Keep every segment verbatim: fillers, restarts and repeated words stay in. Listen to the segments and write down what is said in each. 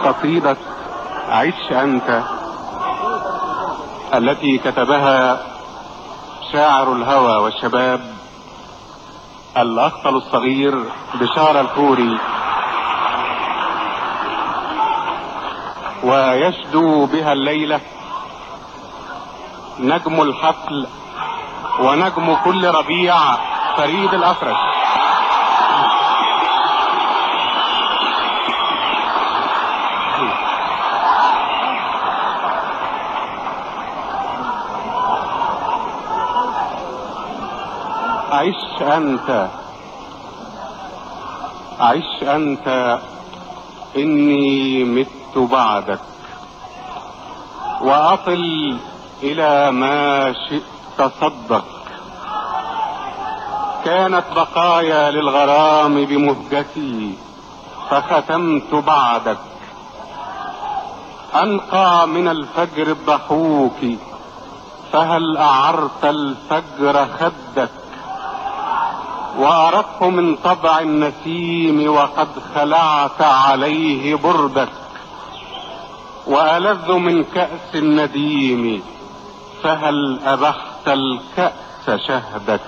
قصيدة عش أنت التي كتبها شاعر الهوى والشباب الأخطل الصغير بشار الخوري، ويشدو بها الليلة نجم الحفل ونجم كل ربيع فريد الأطرش. عش أنت عش أنت إني مت بعدك، وأصل إلى ما شئت صدك. كانت بقايا للغرام بمهجتي فختمت بعدك. أنقى من الفجر الضحوك فهل أعرت الفجر خدك. وأرق من طبع النسيم وقد خلعت عليه بردك. وألذ من كأس النديم فهل أبحت الكأس شهدك.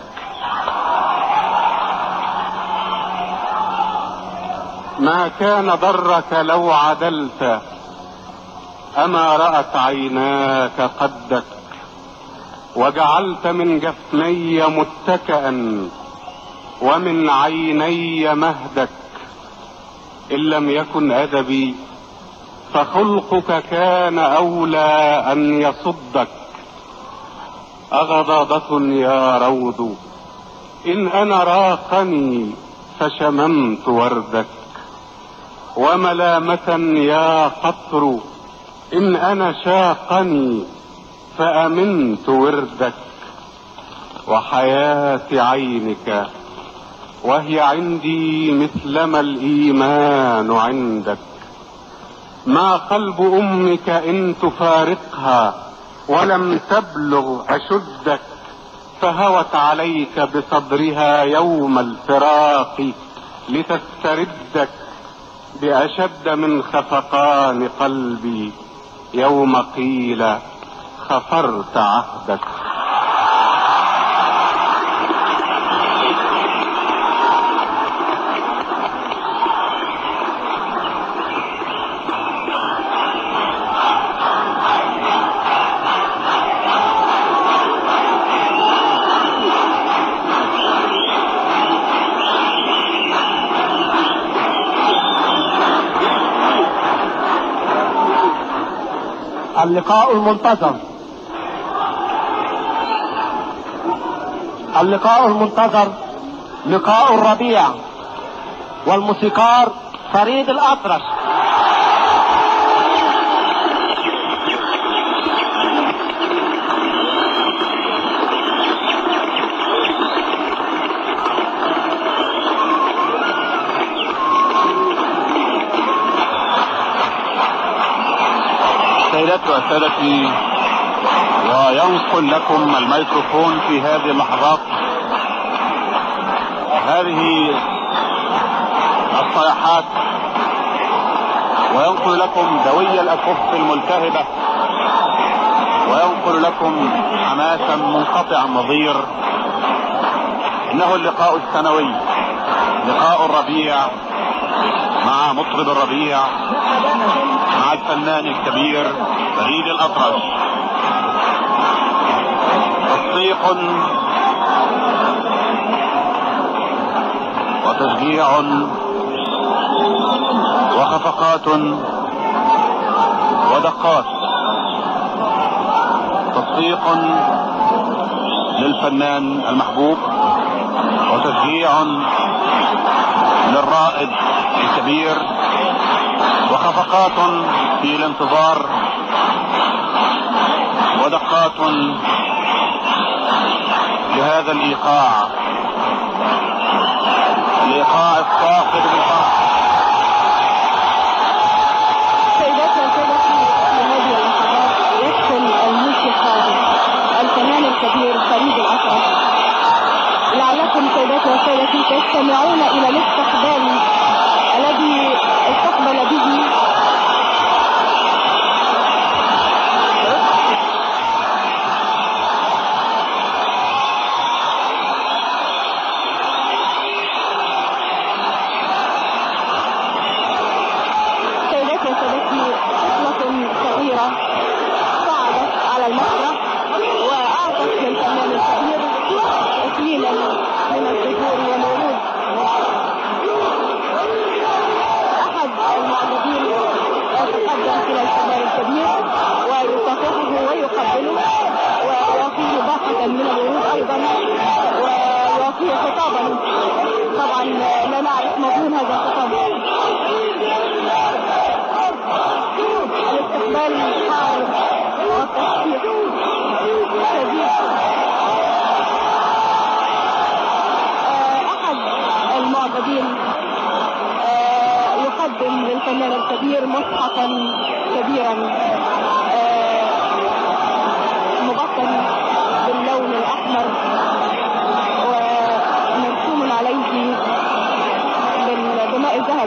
ما كان ضرك لو عدلت، أما رأت عيناك قدك. وجعلت من جفني متكئا ومن عيني مهدك. إن لم يكن أدبي فخلقك كان أولى أن يصدك. أغضاضة يا روض إن أنا راقني فشممت وردك. وملامة يا قطر إن أنا شاقني فأمنت وردك. وحياة عينك وهي عندي مثلما الإيمان عندك. ما قلب أمك إن تفارقها ولم تبلغ أشدك. فهوت عليك بصدرها يوم الفراق لتستردك. بأشد من خفقان قلبي يوم قيل خفرت عهدك. اللقاء المنتظر اللقاء المنتظر لقاء الربيع والموسيقار فريد الأطرش. سيداتي وسادتي، وينقل لكم الميكروفون في هذه اللحظات هذه الصيحات، وينقل لكم دوي الأكف الملتهبة، وينقل لكم حماسا منقطع النظير. إنه اللقاء السنوي، لقاء الربيع مع مطرب الربيع، مع الفنان الكبير فريد الأطرش. تصفيق وتشجيع وخفقات ودقات. تصفيق للفنان المحبوب، وتشجيع للرائد الكبير، وخفقات في الانتظار، ودقات لهذا الإيقاع، الإيقاع الصاخب بالفرح. سيداتي وسادتي، في هذه اللحظات يدخل الموسيقار الفنان الكبير فريد الأطرش. لعلكم سيداتي وسادتي تستمعون إلى الاستقبال الذي استقبل به واستقبال حار وتصفيق شديد. احد المعجبين يقدم للفنان الكبير مصحفا كبيرا مبطن باللون الاحمر ومرسوم عليه بالبناء الذهب.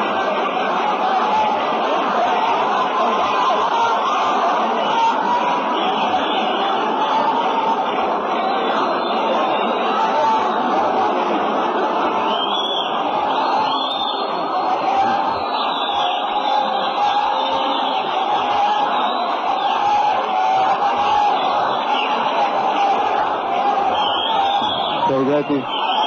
سيداتي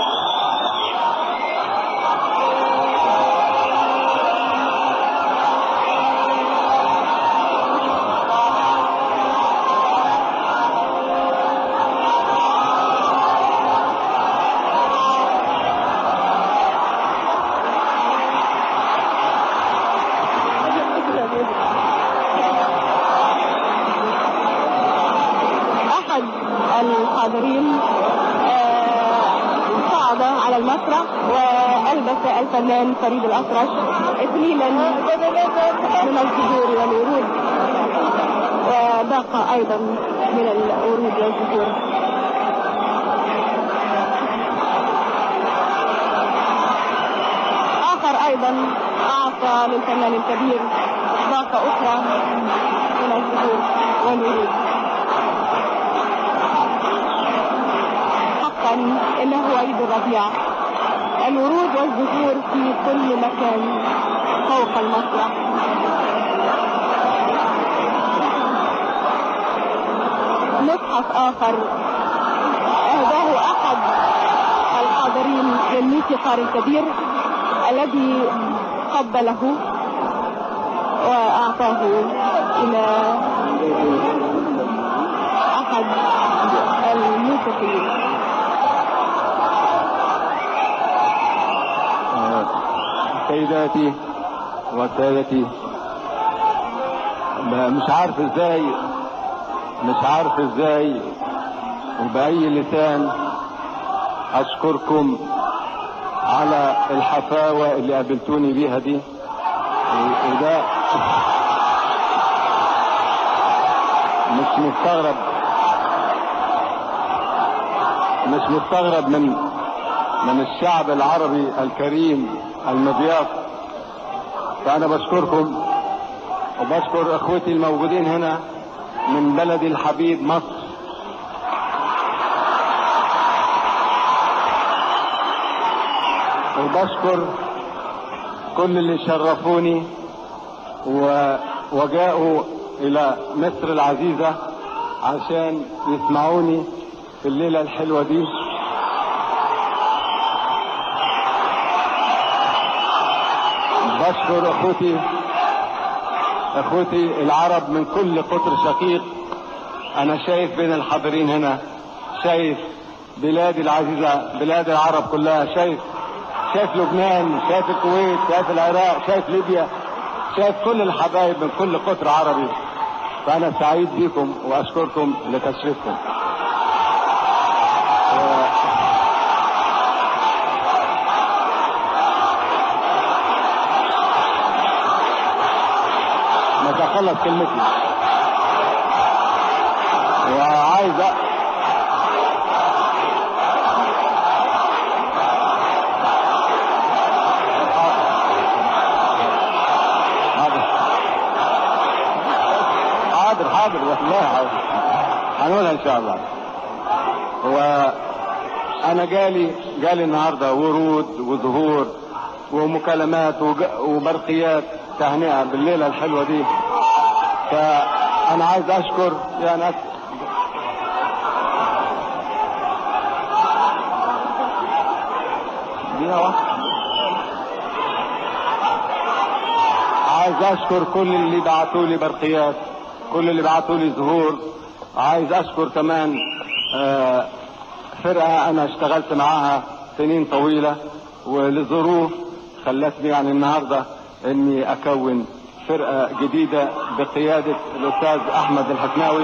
احد الحاضرين صعد على المسرح والبس الفنان فريد الأطرش اكليلا من الزهور والورود، وباقة ايضا من الورود والزهور. اخر ايضا اعطى للفنان الكبير باقة اخرى من الزهور والورود. إنه عيد الربيع، الورود والزهور في كل مكان فوق المسرح. مصحف آخر أهداه أحد الحاضرين للموسيقار الكبير الذي قبله وأعطاه إلى أحد الموسيقيين. سيداتي وسادتي، مش عارف ازاي مش عارف ازاي وبأي لسان اشكركم على الحفاوة اللي قابلتوني بيها دي. وده مش مستغرب مش مستغرب من من الشعب العربي الكريم المضياف. فأنا بشكركم وبشكر اخوتي الموجودين هنا من بلدي الحبيب مصر. وبشكر كل اللي شرفوني وجاءوا الى مصر العزيزة عشان يسمعوني في الليلة الحلوة دي. بشكر اخوتي اخوتي العرب من كل قطر شقيق. انا شايف بين الحاضرين هنا، شايف بلادي العزيزة، بلاد العرب كلها، شايف شايف لبنان، شايف الكويت، شايف العراق، شايف ليبيا، شايف كل الحبايب من كل قطر عربي. فانا سعيد بكم واشكركم لتشريفكم. خلص كلمتي وعايز حاضر حاضر والله حاضر هنقولها ان شاء الله. وانا جالي جالي النهارده ورود وزهور ومكالمات وبرقيات تهنئة بالليلة الحلوة دي. فأنا عايز أشكر يا ناس عايز أشكر كل اللي بعتوا لي برقيات، كل اللي بعتوا لي زهور. عايز أشكر كمان فرقة أنا اشتغلت معاها سنين طويلة، ولظروف خلتني يعني النهاردة إني أكون فرقة جديدة بقيادة الأستاذ أحمد الحفناوي.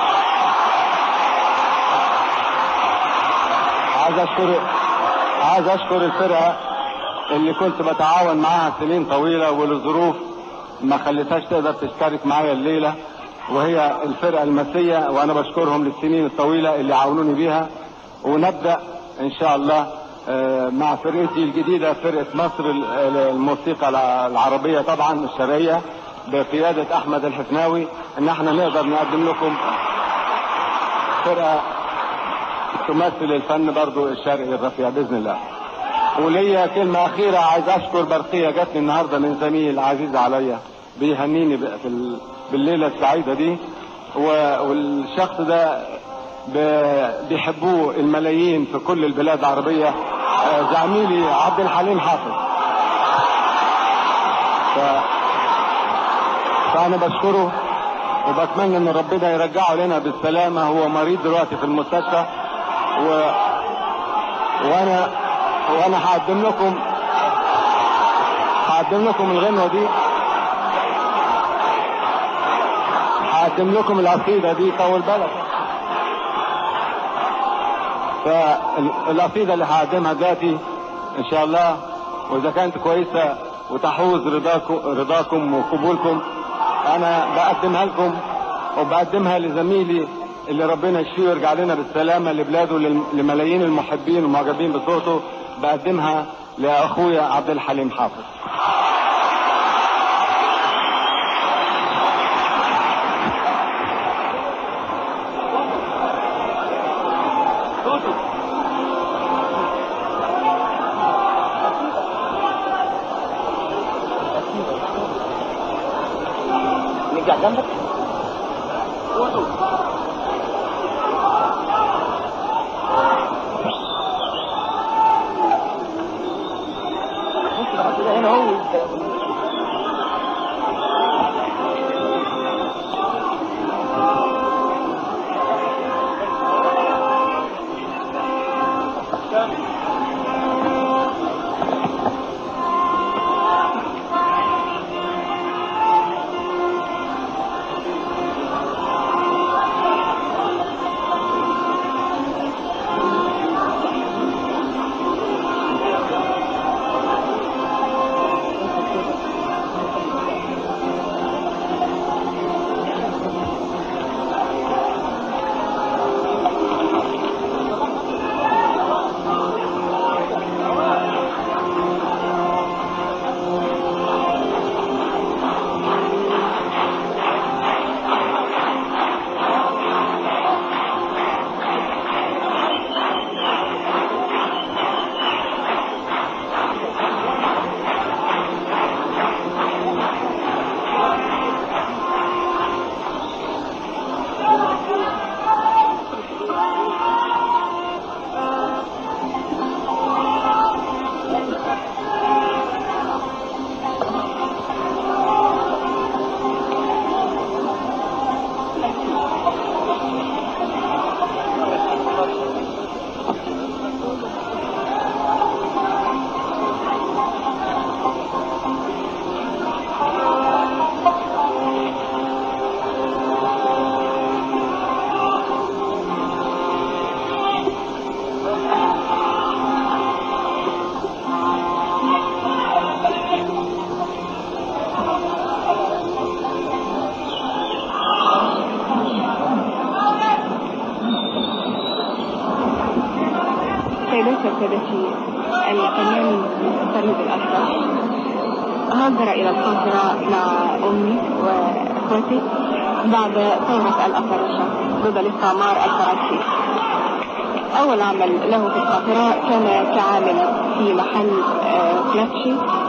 عايز أشكر عايز أشكر الفرقة اللي كنت بتعاون معاها سنين طويلة ولظروف ما خلتهاش تقدر تشترك معايا الليلة، وهي الفرقة المسية، وأنا بشكرهم للسنين الطويلة اللي عاونوني بيها. ونبدأ إن شاء الله مع فرقتي الجديدة، فرقة مصر الموسيقى العربية طبعا الشرقية بقيادة أحمد الحفناوي، إن احنا نقدر نقدم لكم فرقة تمثل الفن برضو الشرقي الرفيع بإذن الله. وليا كلمة أخيرة، عايز أشكر برقية جاتني النهاردة من زميل عزيز عليا بيهنيني بالليلة السعيدة دي، والشخص ده بيحبوه الملايين في كل البلاد العربية، زميلي عبد الحليم حافظ. ف... فأنا بشكره وبتمنى إن ربنا يرجعه لنا بالسلامة. هو مريض دلوقتي في المستشفى، و... وأنا وأنا هقدم لكم هقدم لكم الغنوة دي، هقدم لكم القصيدة دي. طول بالك. فالقصيدة اللي هقدمها دلوقتي ان شاء الله، واذا كانت كويسة وتحوز رضاكم رضاكم وقبولكم، انا بقدمها لكم وبقدمها لزميلي اللي ربنا يشفيه ويرجع لنا بالسلامة لبلاده، لملايين المحبين والمعجبين بصوته. بقدمها لاخويا عبد الحليم حافظ. نرجع جنبك. هنا هو سيدتي الفنان فريد الأطرش هاجر إلى القاهرة مع أمي وأخوتي بعد ثورة الأطرشة ضد الاستعمار الفرنسي. أول عمل له في القاهرة كان كعامل في محل كلاتشي